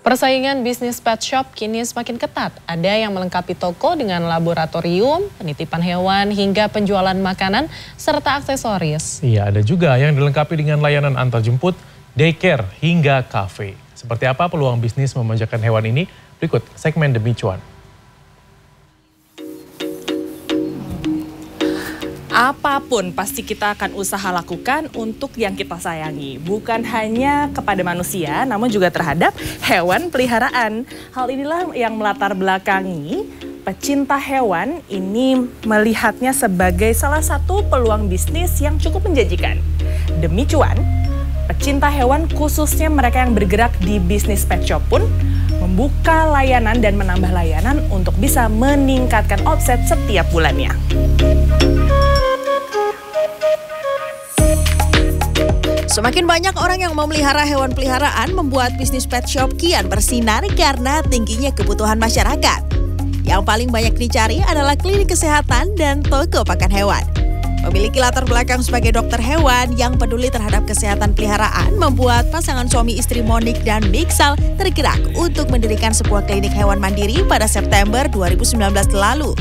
Persaingan bisnis pet shop kini semakin ketat. Ada yang melengkapi toko dengan laboratorium, penitipan hewan, hingga penjualan makanan, serta aksesoris. Iya, ada juga yang dilengkapi dengan layanan antarjemput, daycare, hingga kafe. Seperti apa peluang bisnis memanjakan hewan ini? Berikut segmen Demi Cuan. Apapun pasti kita akan usaha lakukan untuk yang kita sayangi. Bukan hanya kepada manusia, namun juga terhadap hewan peliharaan. Hal inilah yang melatar belakangi pecinta hewan ini melihatnya sebagai salah satu peluang bisnis yang cukup menjanjikan. Demi cuan, pecinta hewan khususnya mereka yang bergerak di bisnis pet shop pun membuka layanan dan menambah layanan untuk bisa meningkatkan omset setiap bulannya. Semakin banyak orang yang memelihara hewan peliharaan membuat bisnis pet shop kian bersinar karena tingginya kebutuhan masyarakat. Yang paling banyak dicari adalah klinik kesehatan dan toko pakan hewan. Memiliki latar belakang sebagai dokter hewan yang peduli terhadap kesehatan peliharaan membuat pasangan suami istri Monik dan Miksal tergerak untuk mendirikan sebuah klinik hewan mandiri pada September 2019 lalu.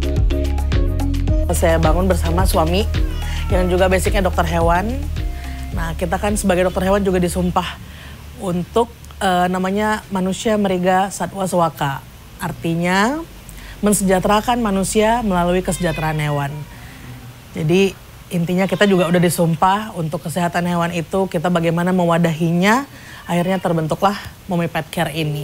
Saya bangun bersama suami yang juga basicnya dokter hewan. Nah, kita kan sebagai dokter hewan juga disumpah untuk namanya manusia meriga satwa sewaka. Artinya mensejahterakan manusia melalui kesejahteraan hewan. Jadi intinya kita juga udah disumpah untuk kesehatan hewan itu, kita bagaimana mewadahinya, akhirnya terbentuklah Momi Pet Care ini.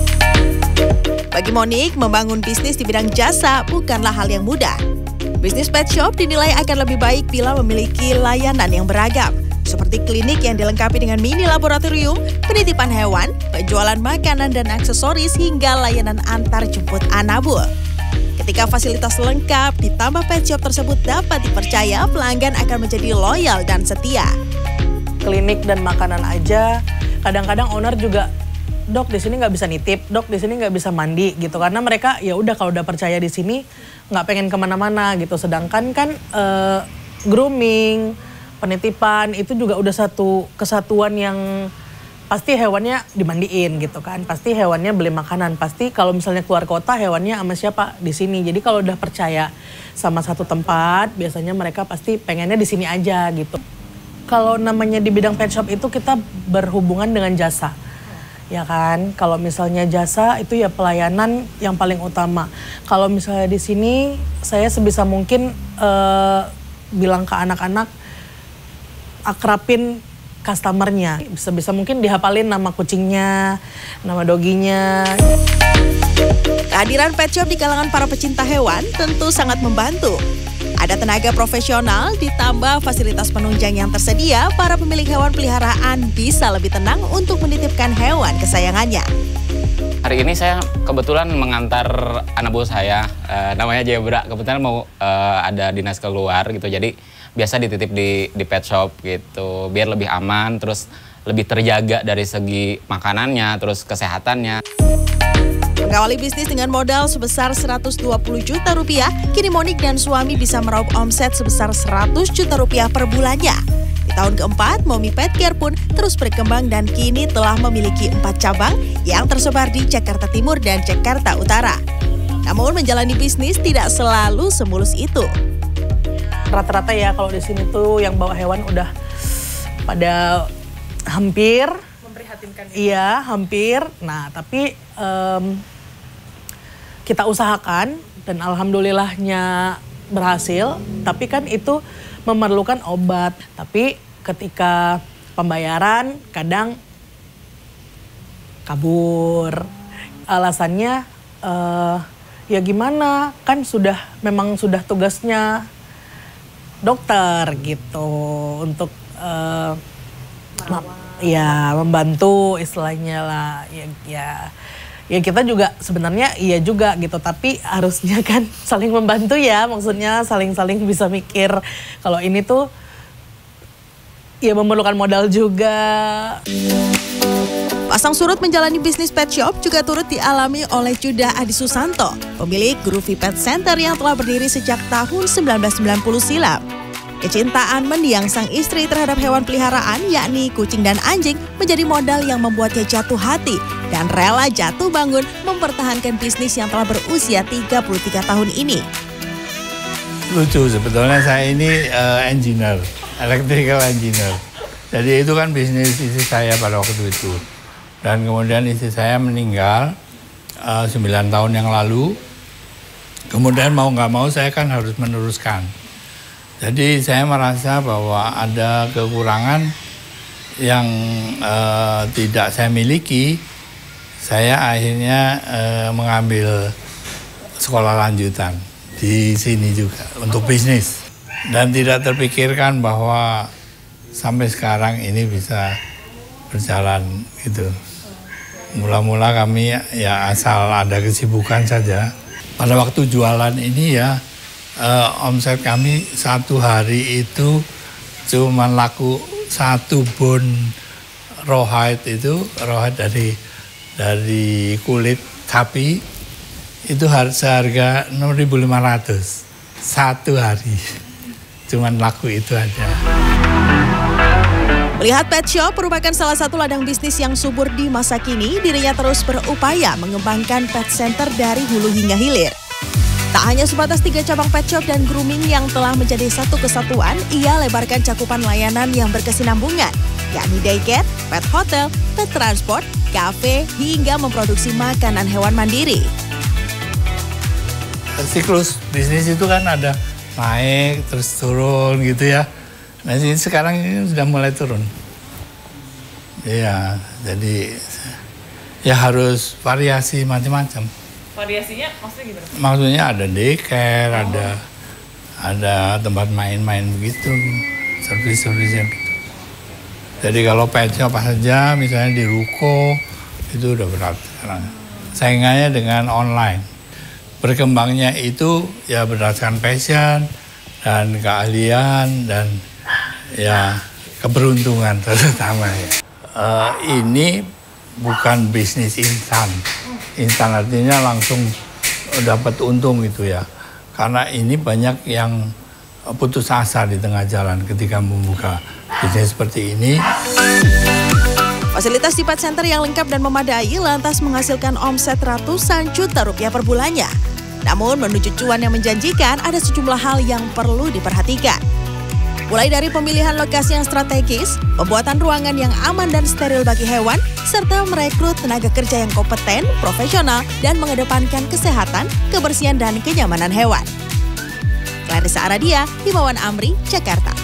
Bagi Monik, membangun bisnis di bidang jasa bukanlah hal yang mudah. Bisnis pet shop dinilai akan lebih baik bila memiliki layanan yang beragam, seperti klinik yang dilengkapi dengan mini laboratorium, penitipan hewan, penjualan makanan dan aksesoris, hingga layanan antar jemput anabul. Ketika fasilitas lengkap ditambah pet shop tersebut dapat dipercaya, pelanggan akan menjadi loyal dan setia. Klinik dan makanan aja, kadang-kadang owner juga, dok di sini nggak bisa nitip, dok di sini nggak bisa mandi gitu, karena mereka ya udah kalau udah percaya di sini nggak pengen kemana-mana gitu. Sedangkan kan grooming, penitipan itu juga udah satu kesatuan yang pasti hewannya dimandiin gitu kan, pasti hewannya beli makanan, pasti kalau misalnya keluar kota hewannya sama siapa di sini. Jadi kalau udah percaya sama satu tempat, biasanya mereka pasti pengennya di sini aja gitu. Kalau namanya di bidang pet shop itu kita berhubungan dengan jasa. Ya kan, kalau misalnya jasa itu ya pelayanan yang paling utama. Kalau misalnya di sini saya sebisa mungkin bilang ke anak-anak, akrabin customernya, bisa mungkin dihafalin nama kucingnya, nama doginya. Kehadiran pet shop di kalangan para pecinta hewan tentu sangat membantu. Ada tenaga profesional ditambah fasilitas penunjang yang tersedia, para pemilik hewan peliharaan bisa lebih tenang untuk menitipkan hewan kesayangannya. Hari ini saya kebetulan mengantar anabul saya, namanya Zebra. Kebetulan mau ada dinas keluar gitu, jadi biasa dititip di pet shop gitu, biar lebih aman, terus lebih terjaga dari segi makanannya, terus kesehatannya. Mengawali bisnis dengan modal sebesar 120 juta rupiah, kini Monik dan suami bisa meraup omset sebesar 100 juta rupiah per bulannya. Di tahun keempat, Momi Pet Care pun terus berkembang dan kini telah memiliki 4 cabang yang tersebar di Jakarta Timur dan Jakarta Utara. Namun menjalani bisnis tidak selalu semulus itu. Rata-rata ya kalau di sini tuh yang bawa hewan udah pada hampir Memprihatinkan. Iya, hampir. Nah, tapi kita usahakan dan alhamdulillahnya berhasil. Tapi kan itu memerlukan obat. Tapi ketika pembayaran kadang kabur. Alasannya ya gimana? Kan memang sudah tugasnya dokter gitu untuk membantu istilahnya lah. Ya kita juga sebenarnya iya juga gitu, tapi harusnya kan saling membantu ya, maksudnya saling bisa mikir. Kalau ini tuh ya memerlukan modal juga. Pasang surut menjalani bisnis pet shop juga turut dialami oleh Judah Adi Susanto, pemilik Groovy Pet Center yang telah berdiri sejak tahun 1990 silam. Kecintaan mendiang sang istri terhadap hewan peliharaan, yakni kucing dan anjing, menjadi modal yang membuatnya jatuh hati dan rela jatuh bangun mempertahankan bisnis yang telah berusia 33 tahun ini. Lucu, sebetulnya saya ini engineer, electrical engineer. Jadi itu kan bisnis istri saya pada waktu itu. Dan kemudian istri saya meninggal 9 tahun yang lalu. Kemudian mau nggak mau saya kan harus meneruskan. Jadi saya merasa bahwa ada kekurangan yang tidak saya miliki. Saya akhirnya mengambil sekolah lanjutan di sini juga untuk bisnis. Dan tidak terpikirkan bahwa sampai sekarang ini bisa berjalan gitu. Mula-mula kami ya asal ada kesibukan saja. Pada waktu jualan ini ya omset kami satu hari itu cuma laku 1 bon rawhide itu, rawhide dari kulit sapi itu seharga 6.500 satu hari. Cuman laku itu aja. Melihat pet shop merupakan salah satu ladang bisnis yang subur di masa kini, dirinya terus berupaya mengembangkan pet center dari hulu hingga hilir. Tak hanya sebatas 3 cabang pet shop dan grooming yang telah menjadi satu kesatuan, ia lebarkan cakupan layanan yang berkesinambungan, yakni daycare, pet hotel, pet transport, kafe, hingga memproduksi makanan hewan mandiri. Siklus bisnis itu kan ada naik, terus turun gitu ya. Nah sekarang ini sudah mulai turun. Iya, jadi ya harus variasi macam-macam. Variasinya maksudnya gimana? Maksudnya ada daycare, ada tempat main-main begitu, servis-servisnya gitu. Jadi kalau pet shop saja, misalnya di ruko, itu udah berat sekarang. Saingannya dengan online. Berkembangnya itu ya berdasarkan passion dan keahlian dan ya keberuntungan terutama ya. Ini bukan bisnis instan. Instan artinya langsung dapat untung gitu ya. Karena ini banyak yang putus asa di tengah jalan ketika membuka bisnis seperti ini. Fasilitas di pet center yang lengkap dan memadai lantas menghasilkan omset ratusan juta rupiah per bulannya. Namun menuju cuan yang menjanjikan ada sejumlah hal yang perlu diperhatikan. Mulai dari pemilihan lokasi yang strategis, pembuatan ruangan yang aman dan steril bagi hewan, serta merekrut tenaga kerja yang kompeten, profesional, dan mengedepankan kesehatan, kebersihan, dan kenyamanan hewan. Clarissa Aradia, Himawan Amri, Jakarta.